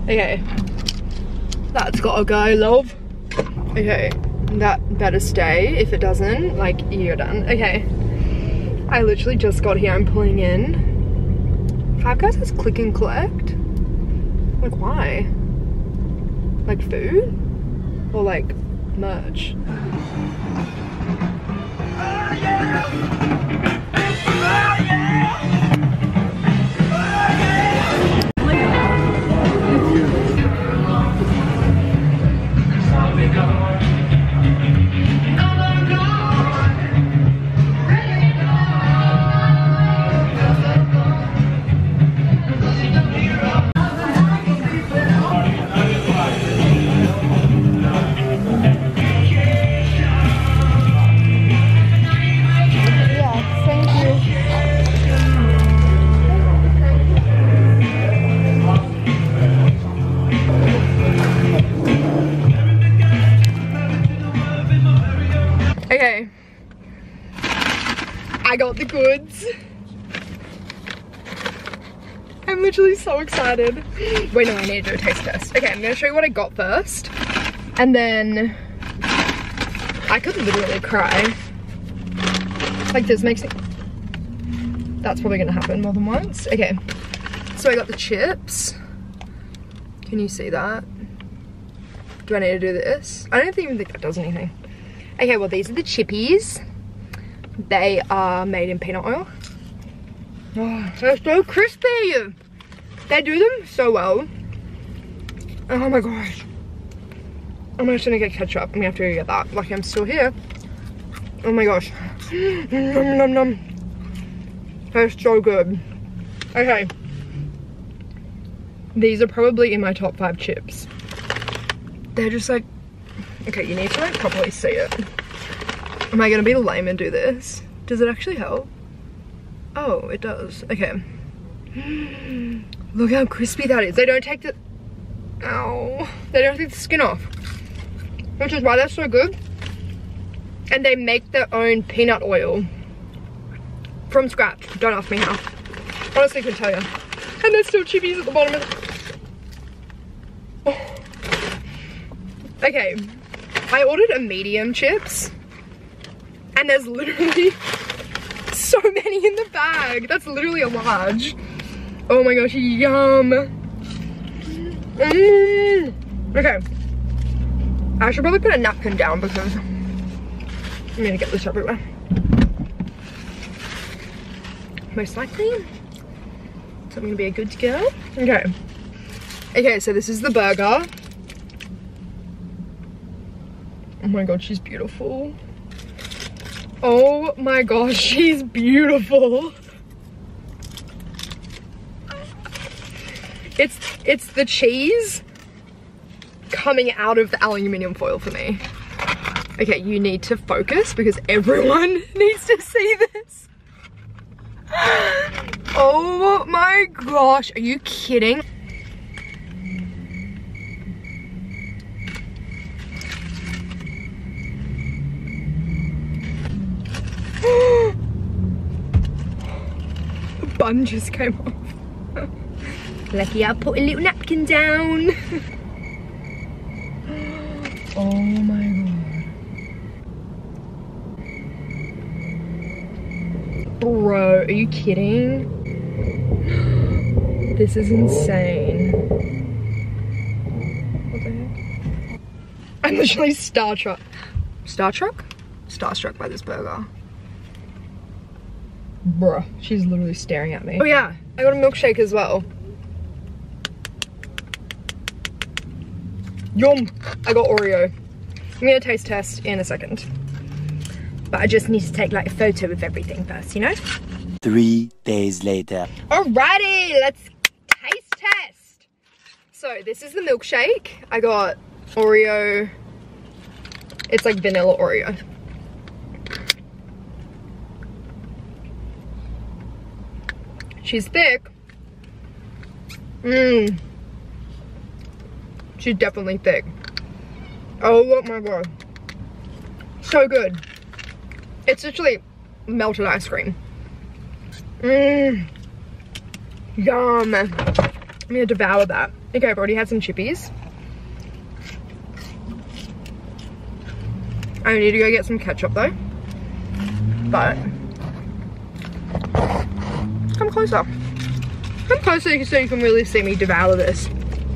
Okay. That's gotta go, love. Okay. That better stay. If it doesn't, like, you're done. Okay. I literally just got here. I'm pulling in. Five Guys has click and collect? Like, why? Like food? Or like merch? Okay, I got the goods. I'm literally so excited. Wait, no, I need to do a taste test. Okay, I'm gonna show you what I got first. And then I could literally cry. Like, this makes it, that's probably gonna happen more than once. Okay, so I got the chips. Can you see that? Do I need to do this? I don't even think that does anything. Okay, well, these are the chippies. They are made in peanut oil. Oh, they're so crispy. They do them so well. Oh my gosh. I'm just gonna get ketchup. I'm gonna have to go get that. Lucky I'm still here. Oh my gosh. Nom nom nom. They're so good. Okay. These are probably in my top 5 chips. They're just like, okay, you need to like properly see it. Am I gonna be lame and do this? Does it actually help? Oh, it does. Okay. Look how crispy that is. They don't take the, ow. They don't take the skin off. Which is why they're so good. And they make their own peanut oil. From scratch. Don't ask me how. Honestly, I couldn't tell you. And there's still chippies at the bottom of it. Oh. Okay. I ordered a medium chips. And there's literally so many in the bag. That's literally a large. Oh my gosh, yum. Okay. I should probably put a napkin down because I'm gonna get this everywhere. Most likely. So I'm gonna be a good girl. Okay. Okay, so this is the burger. Oh my god, she's beautiful. Oh my gosh, she's beautiful. It's the cheese coming out of the aluminium foil for me. Okay, you need to focus because everyone needs to see this. Oh my gosh, are you kidding? The bun just came off. Lucky I put a little napkin down. Oh my god. Bro, are you kidding? This is insane. What the heck? I'm literally starstruck by this burger. Bruh, she's literally staring at me. Oh yeah, I got a milkshake as well. Yum! I got Oreo. I'm gonna taste test in a second. But I just need to take like a photo of everything first, you know? 3 days later. Alrighty, let's taste test. So this is the milkshake. I got Oreo. It's like vanilla Oreo. She's thick. Mmm. She's definitely thick. Oh my god. So good. It's literally melted ice cream. Mmm. Yum. I'm gonna devour that. Okay, I've already had some chippies. I need to go get some ketchup though. But come closer. Come closer so you can really see me devour this.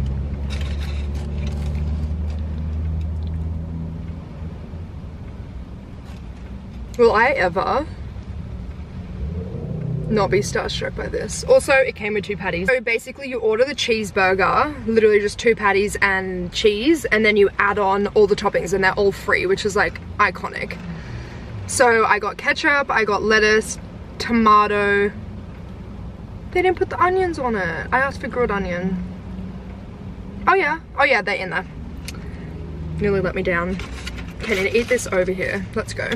Will I ever not be starstruck by this? Also, it came with 2 patties. So basically you order the cheeseburger, literally just 2 patties and cheese, and then you add on all the toppings and they're all free, which is like iconic. So I got ketchup, I got lettuce, tomato. They didn't put the onions on it. I asked for grilled onion. Oh yeah, they're in there. Nearly let me down. Okay, I need to eat this over here. Let's go.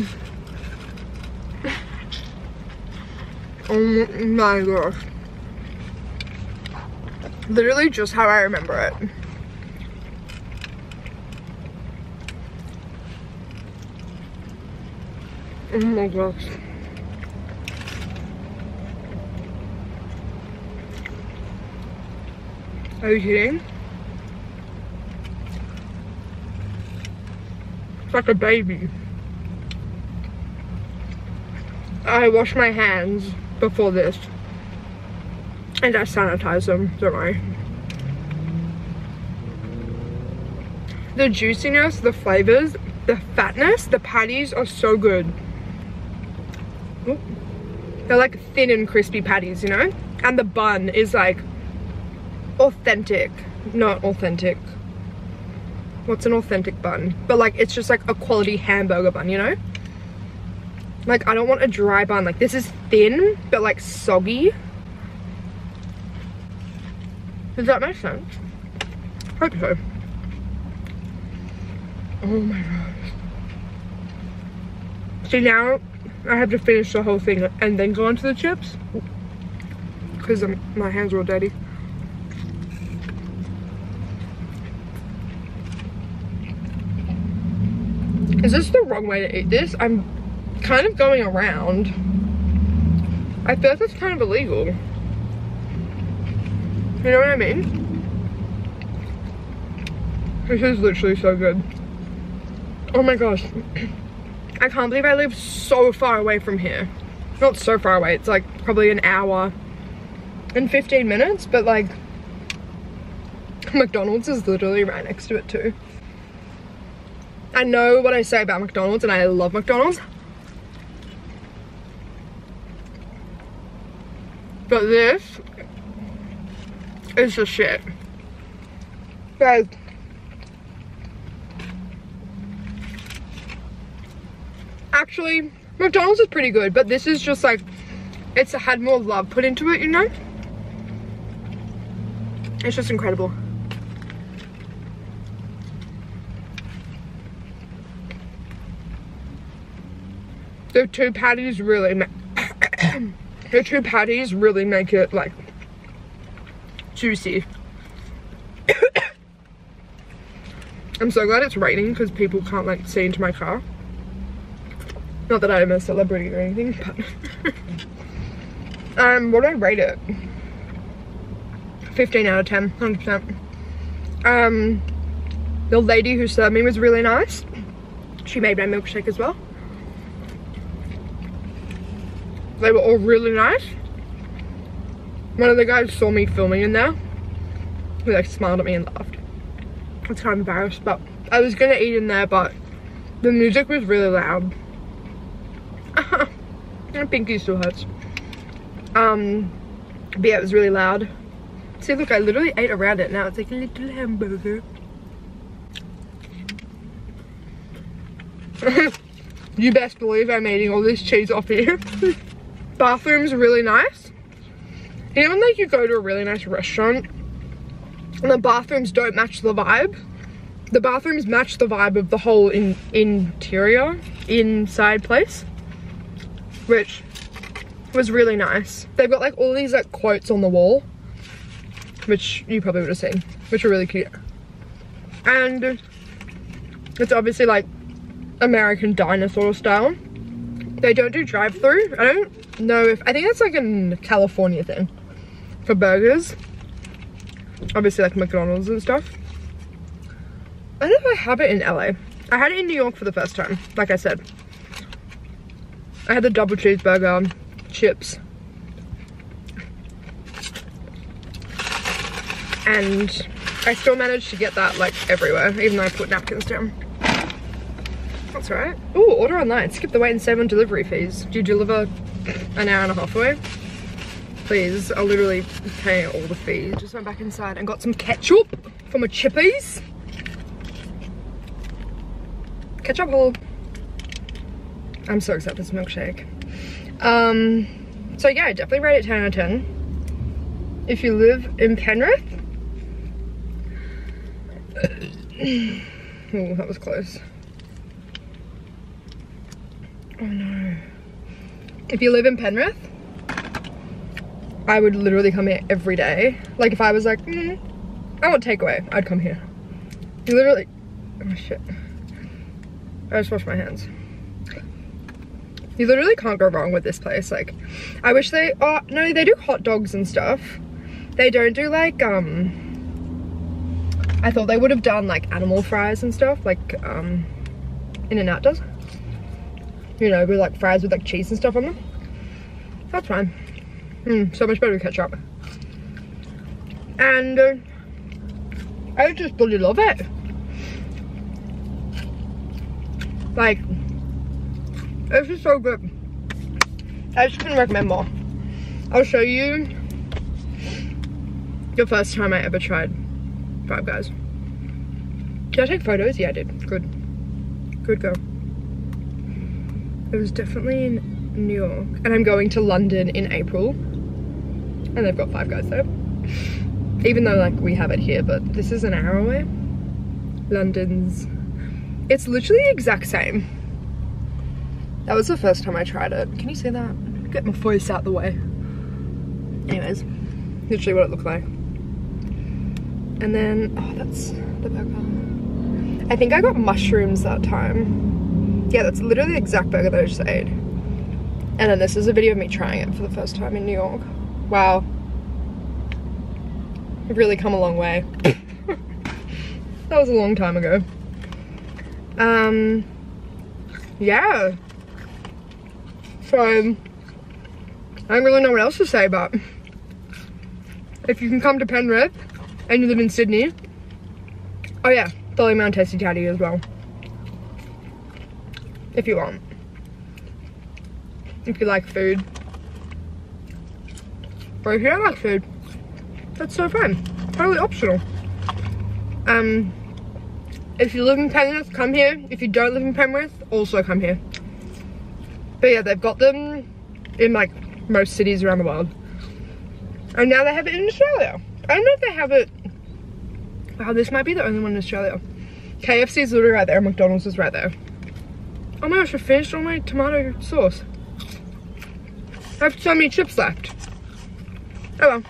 Oh my gosh. Literally just how I remember it. Oh my gosh. Are you kidding? It's like a baby. I wash my hands before this and I sanitize them, don't worry. The juiciness, the flavors, the fatness, the patties are so good. Ooh. They're like thin and crispy patties, you know? And the bun is like authentic, not authentic. What's an authentic bun? But like it's just like a quality hamburger bun, you know? Like I don't want a dry bun. Like this is thin but like soggy. Does that make sense? Hope so. Oh my gosh. See, now I have to finish the whole thing and then go on to the chips because my hands are all dirty. Is this the wrong way to eat this? I'm kind of going around. I feel like that's kind of illegal. You know what I mean? This is literally so good. Oh my gosh. I can't believe I live so far away from here. Not so far away, it's like probably an hour and 15 minutes, but like McDonald's is literally right next to it too. I know what I say about McDonald's and I love McDonald's. But this is the shit. Guys, actually, McDonald's is pretty good, but this is just like, it's had more love put into it, you know? It's just incredible. The 2 patties really make it like juicy. I'm so glad it's raining because people can't like see into my car. Not that I'm a celebrity or anything, but what do I rate it? 15 out of 10, 100%. The lady who served me was really nice. She made my milkshake as well. They were all really nice. One of the guys saw me filming in there. He like smiled at me and laughed. I was kind of embarrassed, but I was gonna eat in there, but the music was really loud. My pinky still hurts. But yeah, it was really loud. See, look, I literally ate around it. Now it's like a little hamburger. You best believe I'm eating all this cheese off here. Bathroom's really nice. You know when like you go to a really nice restaurant and the bathrooms don't match the vibe? The bathrooms match the vibe of the whole inside place, which was really nice. They've got like all these like quotes on the wall, which you probably would have seen, which are really cute. And it's obviously like American diner sort of style. They don't do drive-through. I don't know if, I think that's like a California thing for burgers. Obviously like McDonald's and stuff. I don't know if I have it in LA. I had it in New York for the first time, like I said. I had the double cheeseburger, chips. And I still managed to get that like everywhere, even though I put napkins down. That's right. Ooh, order online. Skip the wait and save on delivery fees. Do you deliver an hour and a half away? Please, I'll literally pay all the fees. Just went back inside and got some ketchup for my chippies. Ketchup hole. I'm so excited for this milkshake. So yeah, I definitely rate it 10 out of 10. If you live in Penrith. Oh, that was close. Oh no. If you live in Penrith, I would literally come here every day. Like if I was like, I want takeaway, I'd come here. You literally, oh shit. I just washed my hands. You literally can't go wrong with this place. Like, I wish they, oh no, they do hot dogs and stuff. They don't do like, I thought they would have done like animal fries and stuff, like In-N-Out does. You know, with like fries with like cheese and stuff on them. That's fine. So much better with ketchup. And I just bloody love it. Like, it's just so good. I just couldn't recommend more. I'll show you the first time I ever tried Five Guys. Did I take photos? Yeah, I did. Good. Good girl. It was definitely in New York. And I'm going to London in April. And they've got Five Guys there. Even though like we have it here, but this is an hour away. London's, it's literally the exact same. That was the first time I tried it. Can you see that? Get my voice out the way. Anyways, literally what it looked like. And then, oh, that's the burger. I think I got mushrooms that time. Yeah, that's literally the exact burger that I just ate. And then this is a video of me trying it for the first time in New York. Wow. I've really come a long way. That was a long time ago. Yeah. So, I don't really know what else to say, but if you can come to Penrith and you live in Sydney, oh yeah, follow me on Tasty Tatty as well. If you want. If you like food. Or if you don't like food, that's so fine. Totally optional. If you live in Penrith, come here. If you don't live in Penrith, also come here. But yeah, they've got them in like most cities around the world. And now they have it in Australia. I don't know if they have it. Wow, this might be the only one in Australia. KFC is literally right there. McDonald's is right there. Oh my gosh, I finished all my tomato sauce. I have so many chips left. Oh well.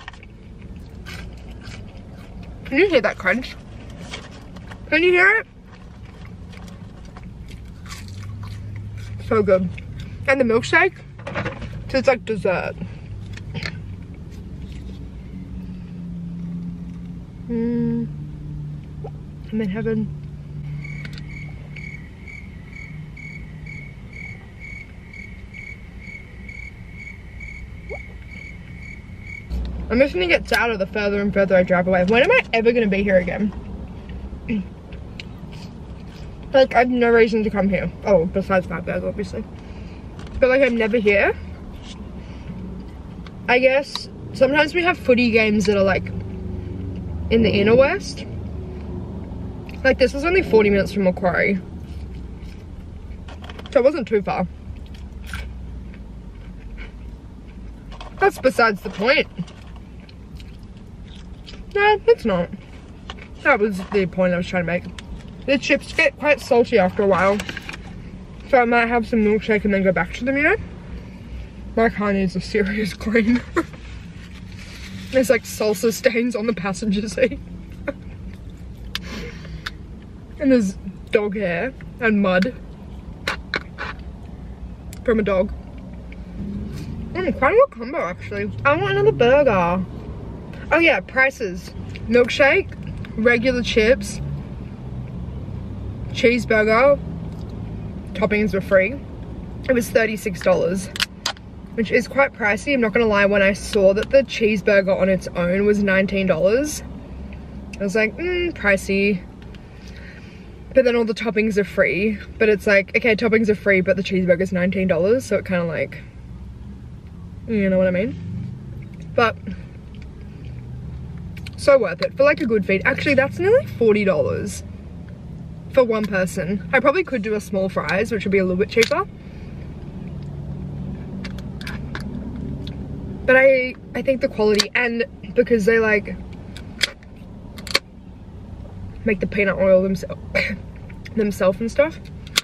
Can you hear that crunch? Can you hear it? So good. And the milkshake tastes like dessert. I'm in heaven. I'm just gonna get sadder the further and further I drive away. When am I ever gonna be here again? Like, I have no reason to come here. Oh, besides Five Guys, obviously. But like, I'm never here. I guess sometimes we have footy games that are like in the inner west. Like, this was only 40 minutes from Macquarie. So it wasn't too far. That's besides the point. No, it's not. That was the point I was trying to make. The chips get quite salty after a while. So I might have some milkshake and then go back to them, you know? My car needs a serious clean. There's like salsa stains on the passenger seat. And there's dog hair and mud from a dog. Quite a good combo actually. I want another burger. Oh yeah, prices. milkshake, regular chips, cheeseburger, toppings were free. It was $36, which is quite pricey. I'm not gonna lie, when I saw that the cheeseburger on its own was $19, I was like, pricey. But then all the toppings are free. But it's like, okay, toppings are free, but the cheeseburger's $19, so it kind of like, you know what I mean? But so worth it for like a good feed. Actually, that's nearly $40 for one person. I probably could do a small fries, which would be a little bit cheaper. But I think the quality, and because they like make the peanut oil themselves and stuff.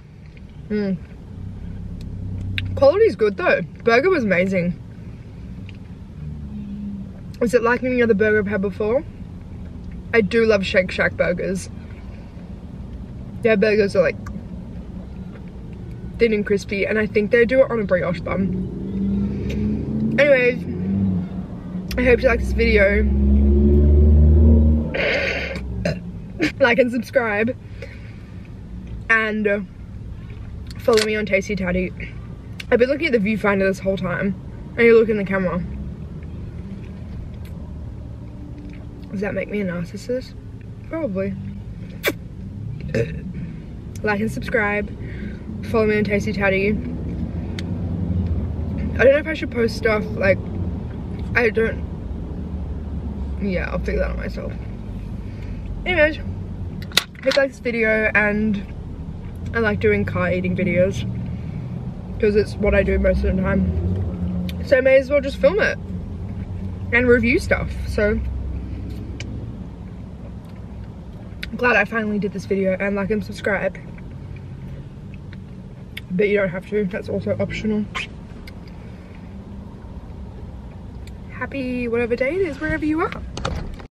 Quality's good though. Burger was amazing. Is it like any other burger I've had before? I do love Shake Shack burgers. Their burgers are like thin and crispy, and I think they do it on a brioche bun. Anyways, I hope you like this video. Like and subscribe, and follow me on Tasty Tatty. I've been looking at the viewfinder this whole time, and you look in the camera. Does that make me a narcissist? Probably. Like and subscribe. Follow me on Tasty Tatty. I don't know if I should post stuff like, yeah, I'll figure that out myself. Anyways, hope you like this video, and I like doing car eating videos because it's what I do most of the time. So I may as well just film it and review stuff. So I'm glad I finally did this video, and like and subscribe. But you don't have to, that's also optional. Happy whatever day it is, wherever you are.